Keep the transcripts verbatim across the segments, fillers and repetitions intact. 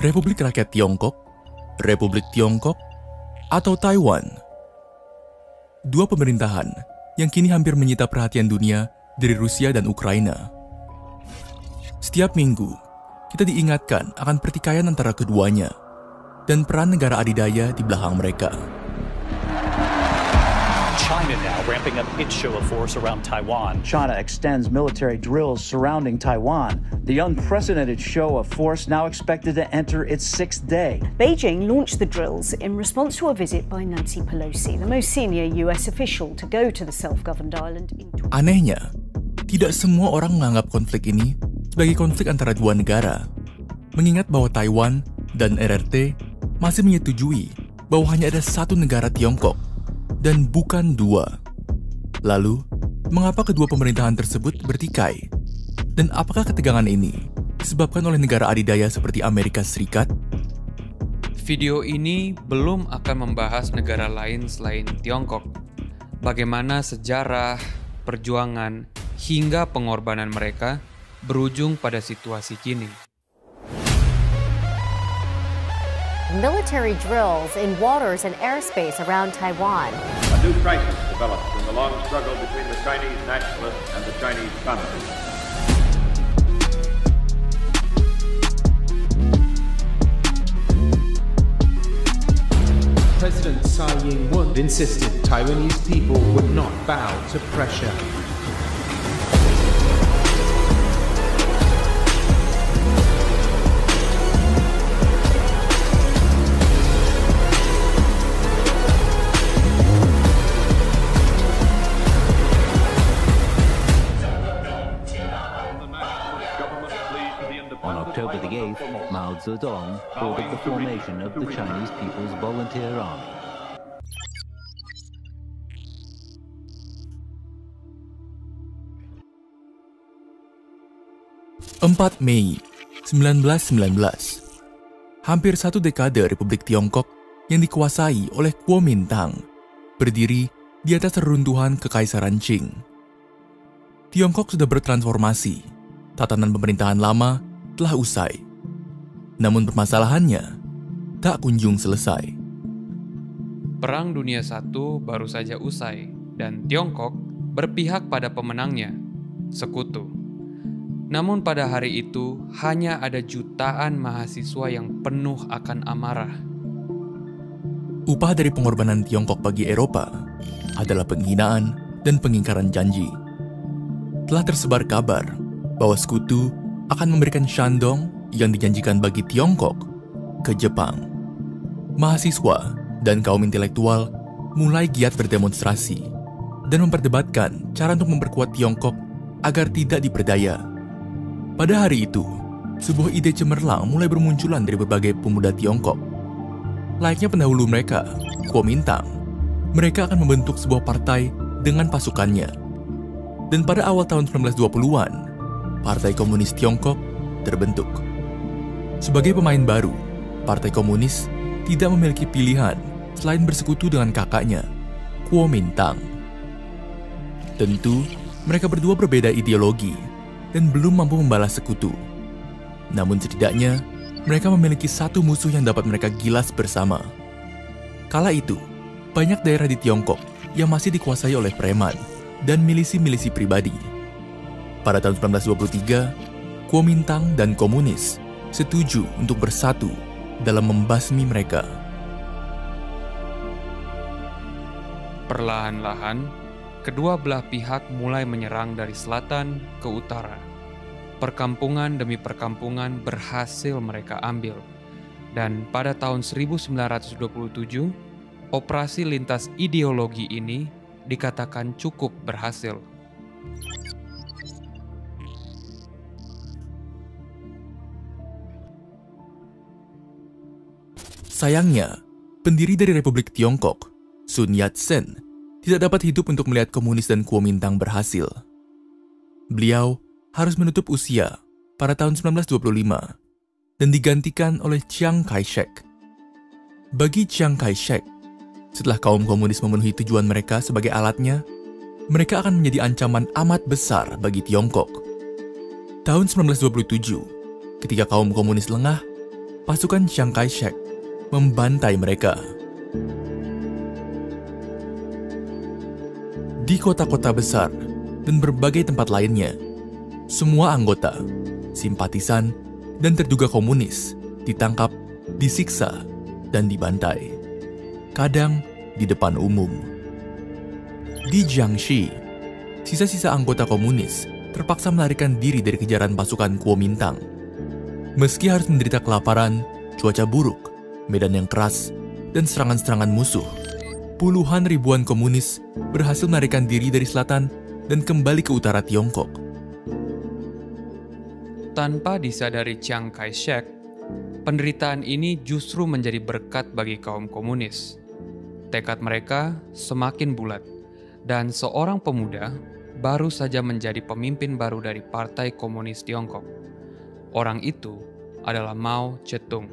Republik Rakyat Tiongkok, Republik Tiongkok, atau Taiwan. Dua pemerintahan yang kini hampir menyita perhatian dunia dari Rusia dan Ukraina. Setiap minggu, kita diingatkan akan pertikaian antara keduanya dan peran negara adidaya di belakang mereka. China now ramping up its show of force around Taiwan. China extends military drills surrounding Taiwan. The unprecedented show of force now expected to enter its sixth day. Beijing launched the drills in response to a visit by Nancy Pelosi, the most senior U S official to go to the self-governed island. In Anehnya, tidak semua orang menganggap konflik ini sebagai konflik antara dua negara, mengingat bahwa Taiwan dan R R T masih menyetujui bahwa hanya ada satu negara Tiongkok dan bukan dua. Lalu, mengapa kedua pemerintahan tersebut bertikai? Dan apakah ketegangan ini disebabkan oleh negara adidaya seperti Amerika Serikat? Video ini belum akan membahas negara lain selain Tiongkok. Bagaimana sejarah, perjuangan, hingga pengorbanan mereka berujung pada situasi kini. Military drills in waters and airspace around Taiwan. A new crisis developed in the long struggle between the Chinese nationalists and the Chinese communists. President Tsai Ing-wen insisted Taiwanese people would not bow to pressure. On October the eighth, Mao Zedong ordered the formation of the Chinese People's Volunteer Army. empat Mei seribu sembilan ratus sembilan belas. Hampir satu dekade Republik Tiongkok yang dikuasai oleh Kuomintang berdiri di atas reruntuhan Kekaisaran Qing. Tiongkok sudah bertransformasi, tatanan pemerintahan lama telah usai. Namun permasalahannya tak kunjung selesai. Perang Dunia Satu baru saja usai, dan Tiongkok berpihak pada pemenangnya, Sekutu. Namun pada hari itu, hanya ada jutaan mahasiswa yang penuh akan amarah. Upah dari pengorbanan Tiongkok bagi Eropa adalah penghinaan dan pengingkaran janji. Telah tersebar kabar bahwa Sekutu akan memberikan Shandong yang dijanjikan bagi Tiongkok ke Jepang. Mahasiswa dan kaum intelektual mulai giat berdemonstrasi dan memperdebatkan cara untuk memperkuat Tiongkok agar tidak diperdaya. Pada hari itu, sebuah ide cemerlang mulai bermunculan dari berbagai pemuda Tiongkok. Layaknya pendahulu mereka, Kuomintang, mereka akan membentuk sebuah partai dengan pasukannya. Dan pada awal tahun seribu sembilan ratus dua puluhan, Partai Komunis Tiongkok terbentuk. Sebagai pemain baru, Partai Komunis tidak memiliki pilihan selain bersekutu dengan kakaknya, Kuomintang. Tentu, mereka berdua berbeda ideologi dan belum mampu membalas Sekutu. Namun setidaknya, mereka memiliki satu musuh yang dapat mereka gilas bersama. Kala itu, banyak daerah di Tiongkok yang masih dikuasai oleh preman dan milisi-milisi pribadi. Pada tahun seribu sembilan ratus dua puluh tiga, Kuomintang dan komunis setuju untuk bersatu dalam membasmi mereka. Perlahan-lahan, kedua belah pihak mulai menyerang dari selatan ke utara. Perkampungan demi perkampungan berhasil mereka ambil. Dan pada tahun seribu sembilan ratus dua puluh tujuh, operasi lintas ideologi ini dikatakan cukup berhasil. Sayangnya, pendiri dari Republik Tiongkok, Sun Yat-sen, tidak dapat hidup untuk melihat komunis dan Kuomintang berhasil. Beliau harus menutup usia pada tahun seribu sembilan ratus dua puluh lima dan digantikan oleh Chiang Kai-shek. Bagi Chiang Kai-shek, setelah kaum komunis memenuhi tujuan mereka sebagai alatnya, mereka akan menjadi ancaman amat besar bagi Tiongkok. Tahun seribu sembilan ratus dua puluh tujuh, ketika kaum komunis lengah, pasukan Chiang Kai-shek membantai mereka. Di kota-kota besar dan berbagai tempat lainnya, semua anggota, simpatisan, dan terduga komunis ditangkap, disiksa, dan dibantai. Kadang di depan umum. Di Jiangxi, sisa-sisa anggota komunis terpaksa melarikan diri dari kejaran pasukan Kuomintang. Meski harus menderita kelaparan, cuaca buruk, medan yang keras, dan serangan-serangan musuh, puluhan ribuan komunis berhasil melarikan diri dari selatan dan kembali ke utara Tiongkok. Tanpa disadari Chiang Kai-shek, penderitaan ini justru menjadi berkat bagi kaum komunis. Tekad mereka semakin bulat, dan seorang pemuda baru saja menjadi pemimpin baru dari Partai Komunis Tiongkok. Orang itu adalah Mao Zedong.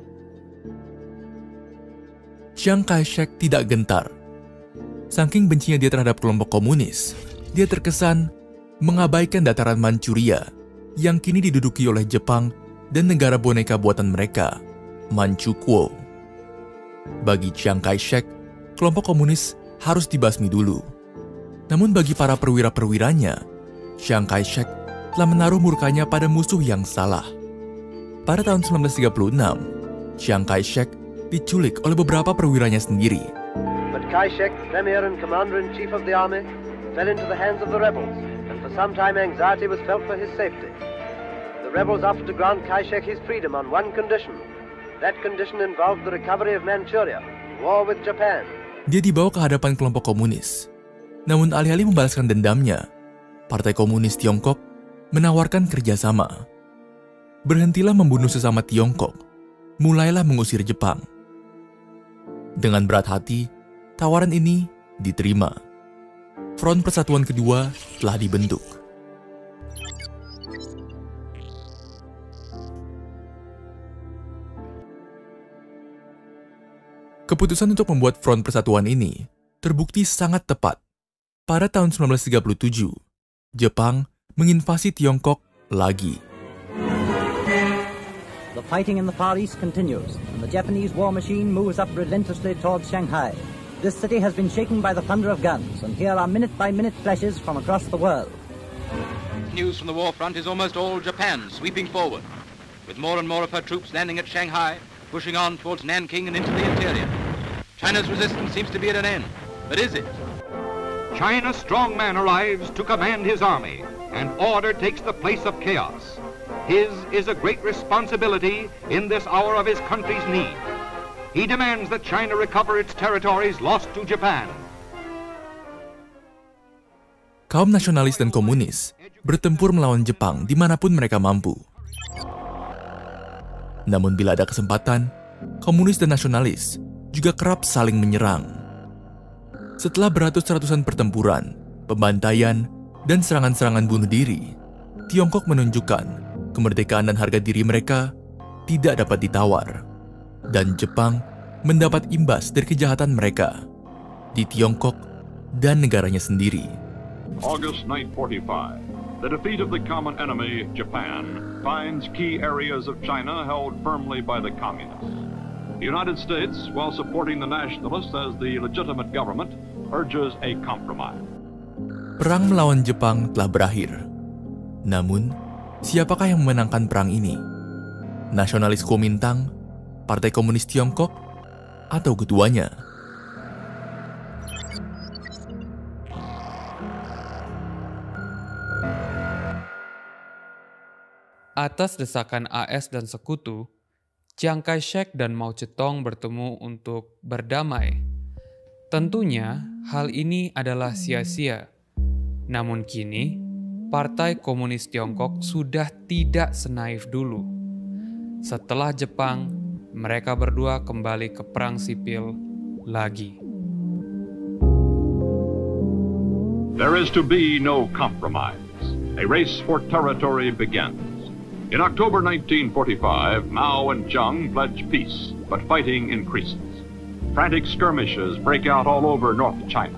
Chiang Kai-shek tidak gentar. Saking bencinya dia terhadap kelompok komunis, dia terkesan mengabaikan dataran Manchuria yang kini diduduki oleh Jepang dan negara boneka buatan mereka, Manchukuo. Bagi Chiang Kai-shek, kelompok komunis harus dibasmi dulu. Namun bagi para perwira-perwiranya, Chiang Kai-shek telah menaruh murkanya pada musuh yang salah. Pada tahun sembilan belas tiga puluh enam, Chiang Kai-shek diculik oleh beberapa perwiranya sendiri. But Kai-shek, Premier and Commander-in-Chief of the Army, fell into the hands of the rebels, and for some time anxiety was felt for his safety. The rebels offered to grant Kai-shek his freedom on one condition. That condition involved the recovery of Manchuria, war with Japan. Dia dibawa ke hadapan kelompok komunis. Namun alih-alih membalaskan dendamnya, Partai Komunis Tiongkok menawarkan kerjasama. Berhentilah membunuh sesama Tiongkok, mulailah mengusir Jepang. Dengan berat hati, tawaran ini diterima. Front Persatuan Kedua telah dibentuk. Keputusan untuk membuat Front Persatuan ini terbukti sangat tepat. Pada tahun sembilan belas tiga puluh tujuh, Jepang menginvasi Tiongkok lagi. The fighting in the Far East continues, and the Japanese war machine moves up relentlessly towards Shanghai. This city has been shaken by the thunder of guns, and here are minute-by-minute flashes from across the world. News from the war front is almost all Japan sweeping forward, with more and more of her troops landing at Shanghai, pushing on towards Nanking and into the interior. China's resistance seems to be at an end, but is it? China's strong man arrives to command his army, and order takes the place of chaos. His is a great responsibility in this hour of his country's need. He demands that China recover its territories lost to Japan. Kaum nasionalis dan komunis bertempur melawan Jepang dimanapun mereka mampu. Namun bila ada kesempatan, komunis dan nasionalis juga kerap saling menyerang. Setelah beratus-ratusan pertempuran, pembantaian, dan serangan-serangan bunuh diri, Tiongkok menunjukkan kemerdekaan dan harga diri mereka tidak dapat ditawar. Dan Jepang mendapat imbas dari kejahatan mereka di Tiongkok dan negaranya sendiri. August nineteen forty-five. The defeat of the common enemy, Japan, finds key areas of China held firmly by the communists. The United States, while supporting the nationalists as the legitimate government, urges a compromise. Perang melawan Jepang telah berakhir. Namun, siapakah yang memenangkan perang ini? Nasionalis Kuomintang, Partai Komunis Tiongkok, atau keduanya? Atas desakan A S dan sekutu, Chiang Kai-shek dan Mao Zedong bertemu untuk berdamai. Tentunya, hal ini adalah sia-sia. Namun kini, Partai Komunis Tiongkok sudah tidak senaif dulu. Setelah Jepang, mereka berdua kembali ke perang sipil lagi. There is to be no compromise. A race for territory begins. In October nineteen forty-five, Mao and Chiang pledge peace, but fighting increases. Frantic skirmishes break out all over North China.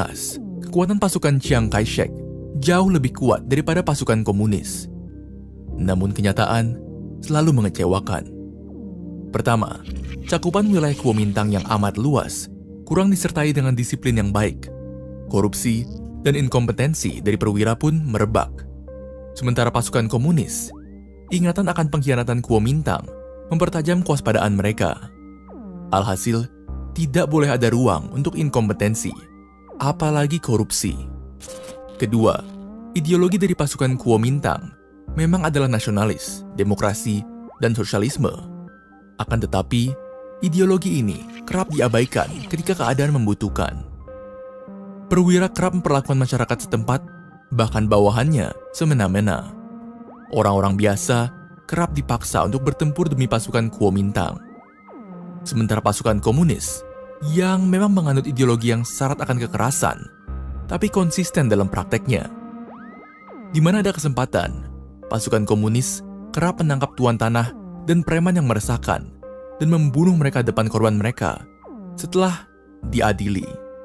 Sekilas, kekuatan pasukan Chiang Kai-shek jauh lebih kuat daripada pasukan komunis. namun kenyataan selalu mengecewakan. Pertama, cakupan wilayah Kuomintang yang amat luas kurang disertai dengan disiplin yang baik. Korupsi dan inkompetensi dari perwira pun merebak. Sementara pasukan komunis, ingatan akan pengkhianatan Kuomintang mempertajam kewaspadaan mereka. Alhasil, tidak boleh ada ruang untuk inkompetensi, apalagi korupsi. Kedua, ideologi dari pasukan Kuomintang memang adalah nasionalis, demokrasi, dan sosialisme. Akan tetapi, ideologi ini kerap diabaikan ketika keadaan membutuhkan. Perwira kerap memperlakukan masyarakat setempat, bahkan bawahannya, semena-mena. Orang-orang biasa kerap dipaksa untuk bertempur demi pasukan Kuomintang. Sementara pasukan komunis, yang memang menganut ideologi yang syarat akan kekerasan, tapi konsisten dalam prakteknya. Di mana ada kesempatan, pasukan komunis kerap menangkap tuan tanah dan preman yang meresahkan dan membunuh mereka depan korban mereka setelah diadili.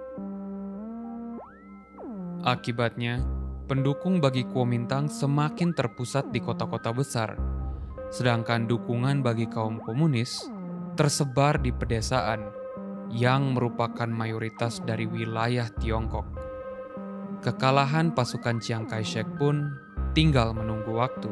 Akibatnya, pendukung bagi Kuomintang semakin terpusat di kota-kota besar, sedangkan dukungan bagi kaum komunis tersebar di pedesaan yang merupakan mayoritas dari wilayah Tiongkok. Kekalahan pasukan Chiang Kai-shek pun tinggal menunggu waktu.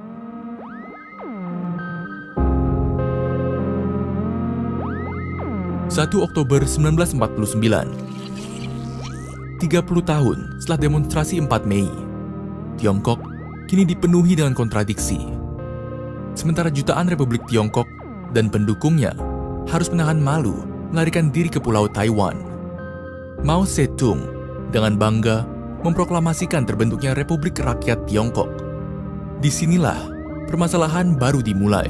satu Oktober seribu sembilan ratus empat puluh sembilan, tiga puluh tahun setelah demonstrasi empat Mei, Tiongkok kini dipenuhi dengan kontradiksi. Sementara jutaan Republik Tiongkok dan pendukungnya harus menahan malu melarikan diri ke Pulau Taiwan. Mao Zedong dengan bangga memproklamasikan terbentuknya Republik Rakyat Tiongkok. Disinilah permasalahan baru dimulai.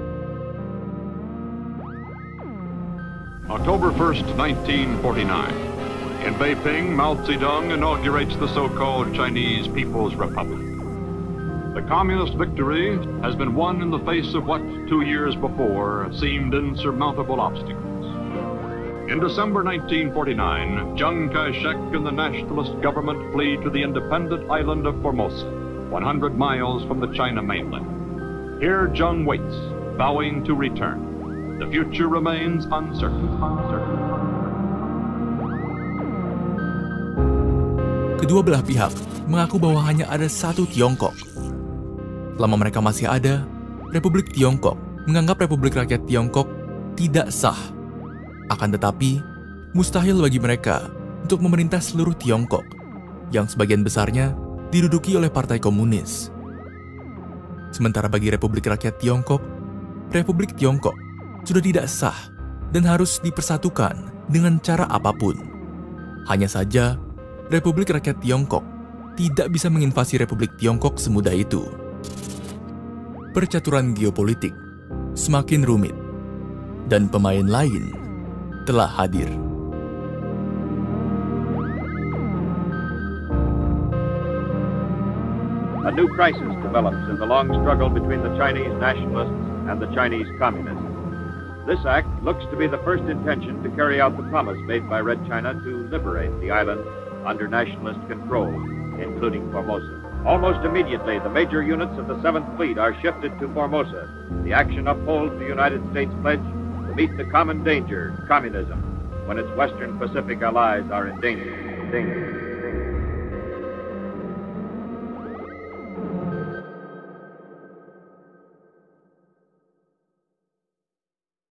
October first, nineteen forty-nine. In Beiping, Mao Zedong inaugurates the so-called Chinese People's Republic. The communist victory has been won in the face of what two years before seemed insurmountable obstacles. In December nineteen forty-nine, Chiang Kai-shek and the nationalist government flee to the independent island of Formosa, one hundred miles from the China mainland. Here Chiang waits, vowing to return. The future remains uncertain. uncertain. Kedua belah pihak mengaku bahwa hanya ada satu Tiongkok. Selama mereka masih ada, Republik Tiongkok menganggap Republik Rakyat Tiongkok tidak sah. Akan tetapi, mustahil bagi mereka untuk memerintah seluruh Tiongkok, yang sebagian besarnya diduduki oleh Partai Komunis. Sementara bagi Republik Rakyat Tiongkok, Republik Tiongkok sudah tidak sah dan harus dipersatukan dengan cara apapun. Hanya saja, Republik Rakyat Tiongkok tidak bisa menginvasi Republik Tiongkok semudah itu. Percaturan geopolitik semakin rumit, dan pemain lain telah hadir. A new crisis develops in the long struggle between the Chinese nationalists and the Chinese communists. This act looks to be the first intention to carry out the promise made by Red China to liberate the island under nationalist control, including Formosa. Almost immediately, the major units of the seventh Fleet are shifted to Formosa. The action upholds the United States pledge to meet the common danger, communism, when its Western Pacific allies are in danger. danger.